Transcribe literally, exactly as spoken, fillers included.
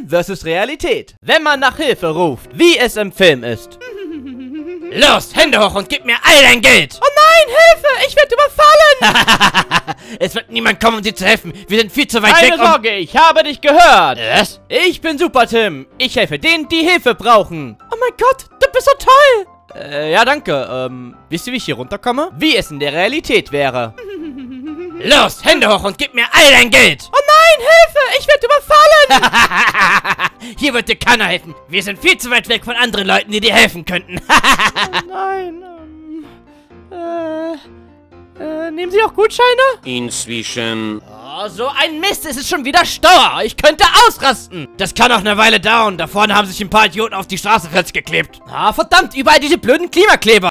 Film versus Realität. Wenn man nach Hilfe ruft, wie es im Film ist. Los, Hände hoch und gib mir all dein Geld! Oh nein, Hilfe! Ich werde überfallen! Es wird niemand kommen, um dir zu helfen. Wir sind viel zu weit Keine weg, um... Sorge, ich habe dich gehört. Was? Ich bin Super Tim. Ich helfe denen, die Hilfe brauchen. Oh mein Gott, du bist so toll! Äh, ja, danke. Ähm, wisst ihr, wie ich hier runterkomme? Wie es in der Realität wäre. Los, Hände hoch und gib mir all dein Geld! Oh nein, Hilfe! Ich werde überfallen! Hier wird dir keiner helfen. Wir sind viel zu weit weg von anderen Leuten, die dir helfen könnten. Oh nein, ähm, äh, äh, nehmen Sie auch Gutscheine? Inzwischen... Oh, so ein Mist, es ist schon wieder Stau. Ich könnte ausrasten. Das kann noch eine Weile dauern. Da vorne haben sich ein paar Idioten auf die Straße festgeklebt. Ah, verdammt, überall diese blöden Klimakleber.